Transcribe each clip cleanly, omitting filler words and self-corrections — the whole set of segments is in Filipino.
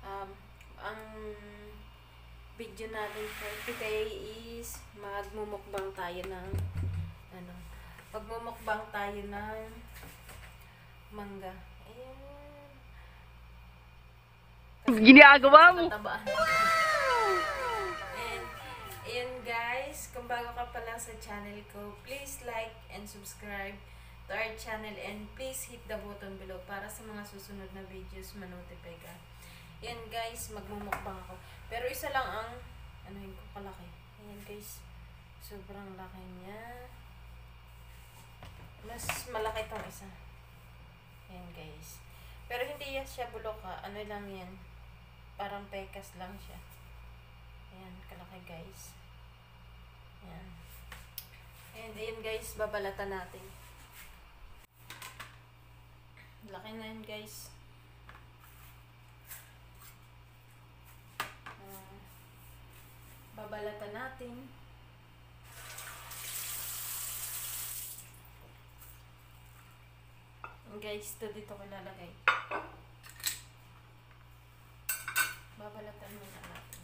Ang video natin for today is magmumukbang tayo ng magmumukbang tayo ng mangga. Ayan. Ginagawa mo. And ayan guys, kung bago ka pa lang sa channel ko, please like and subscribe to our channel and please hit the button below para sa mga susunod na videos ma-notify ka. Ayan guys, magmumukbang ako. Pero isa lang ang yung ko kalaki. Ayan guys, sobrang laki niya. Mas malaki itong isa. Ayan guys. Pero hindi yan siya buloka. Ano lang yan. Parang pekas lang siya. Ayan, kalaki guys. Ayan. And ayan guys, babalatan natin. Laki na yan guys. Babalatan natin. Guys, ito dito ko lalagay. Babalatan muna natin.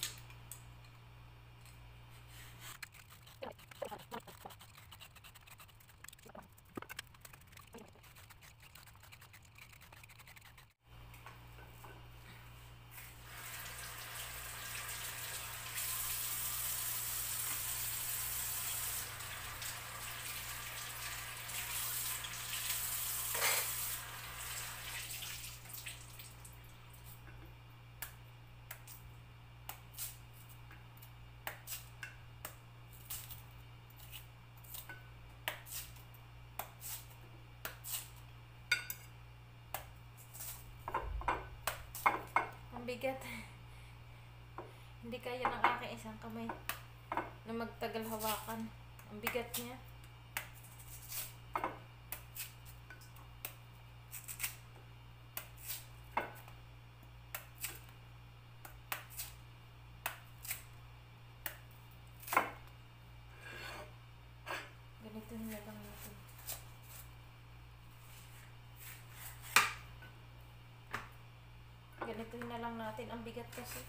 Bigat. Hindi kaya ng aking isang kamay na magtagal hawakan. Ang bigat niya. Ganito na lang natin. Ganito na lang natin. Ang bigat kasi.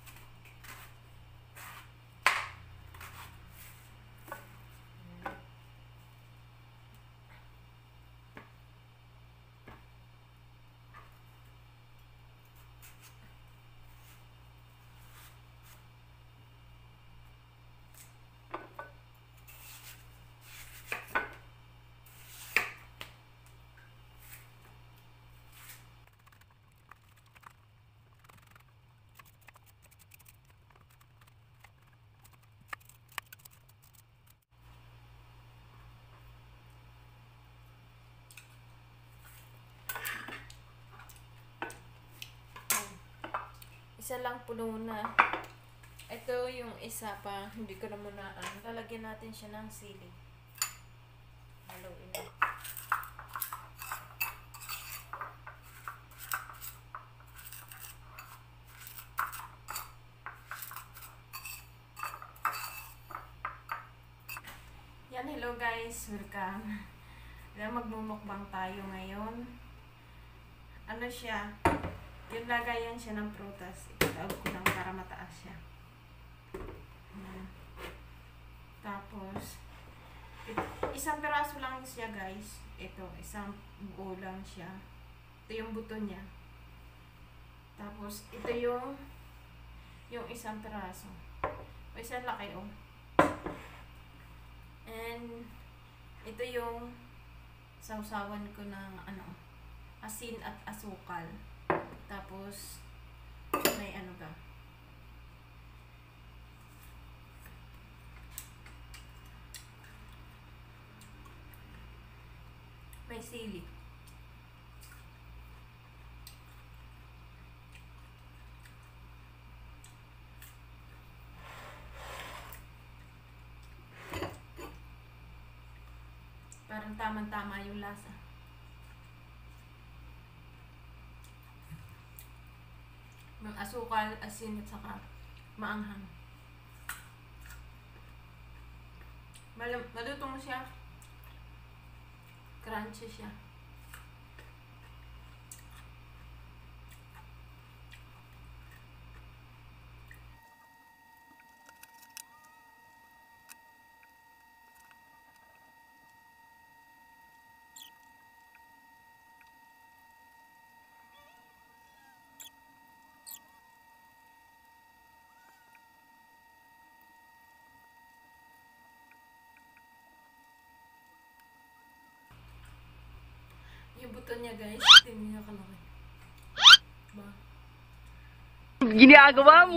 Isa lang puno na. Ito yung isa pa. Hindi ko na muna lalagyan natin siya ng sili. Haluin na. Yan, hello guys. Welcome. Magmumukbang tayo ngayon. Ano siya? Yung lagayan siya ng prutas. Itawag ko lang para mataas siya. Tapos, isang piraso lang siya guys. Ito, isang buo lang siya. Ito yung buto niya. Tapos, ito yung isang piraso. O, isang laki oh. And, ito yung sausawan ko ng asin at asukal. Tapos, may may sili. Parang tamang-tama yung lasa. May asukal, asin at saka maanghang. Malutong siya. Crunchy siya. yung buto niya, guys. Tingnan niya kalaki. Diba? Ginagawa mo.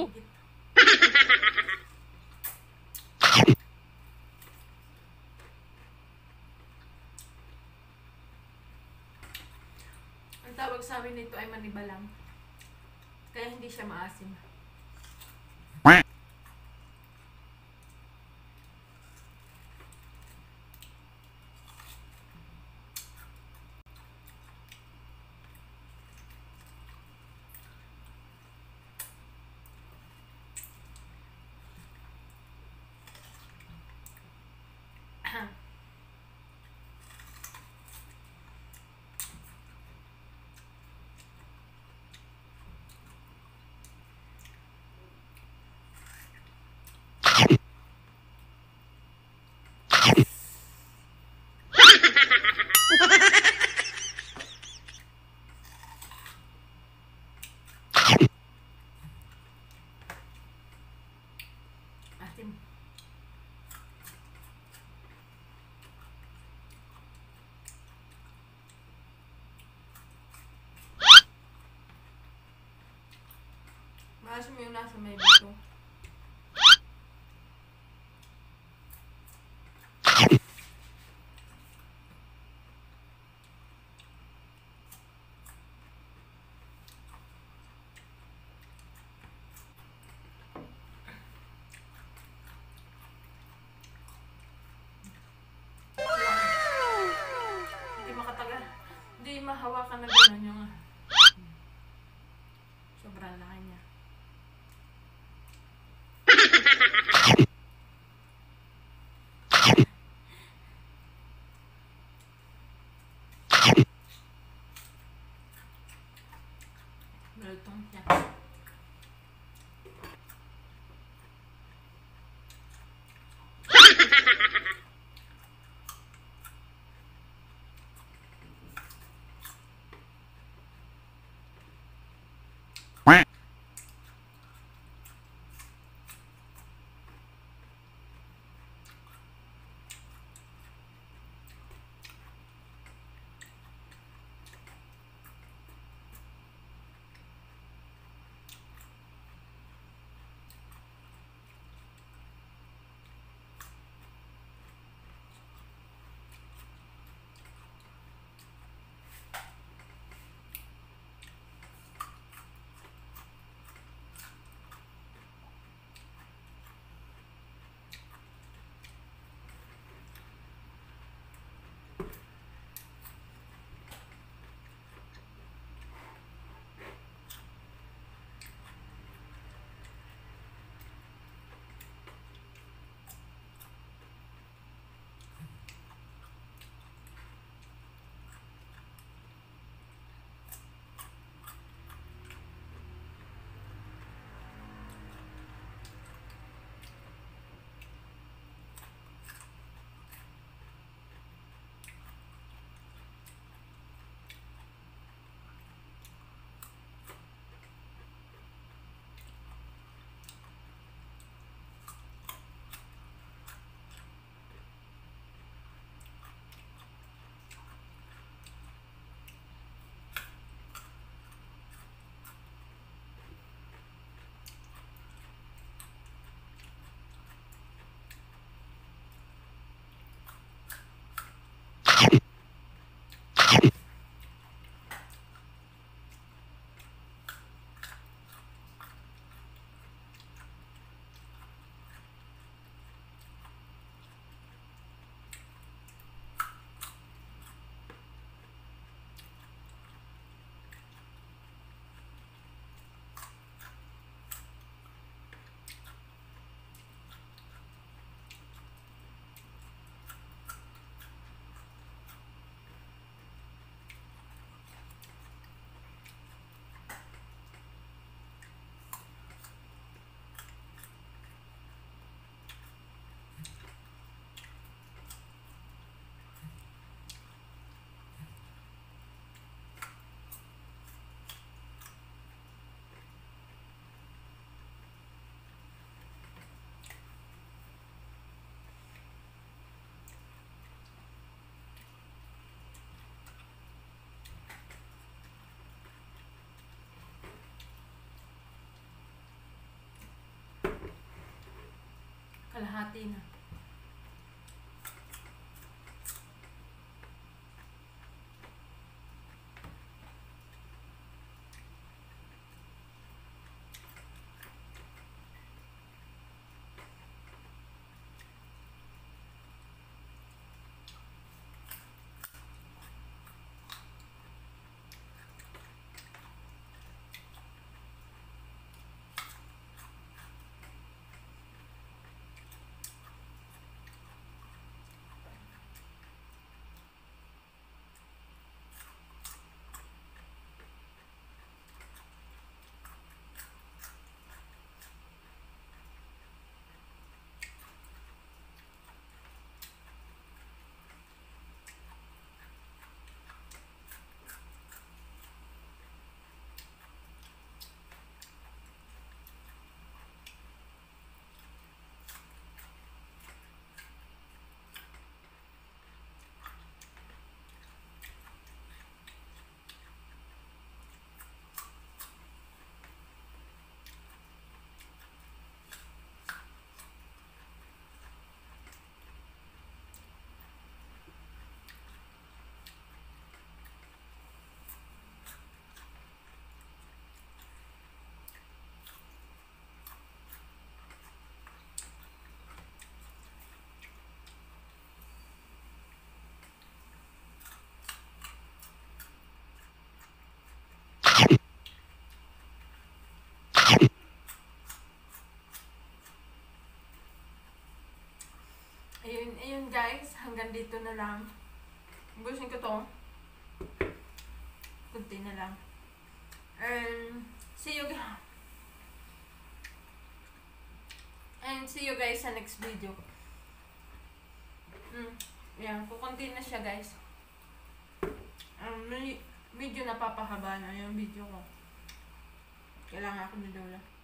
Ang tawag sa amin nito ay manibalang. Kaya hindi siya maasim. Asim. Maasim yung nasa may buto. Hindi makatagal. Hindi mahawakan na gano'n yung sobrang laki niya. Malutong siya. kalahati na. Ayun guys, hanggang dito na lang. Gusto ko to. Kunti na lang. And see you guys sa next video. Yan, kukunti na siya guys. Medyo napapahaba na yung video ko. Kailangan ako ni Lola.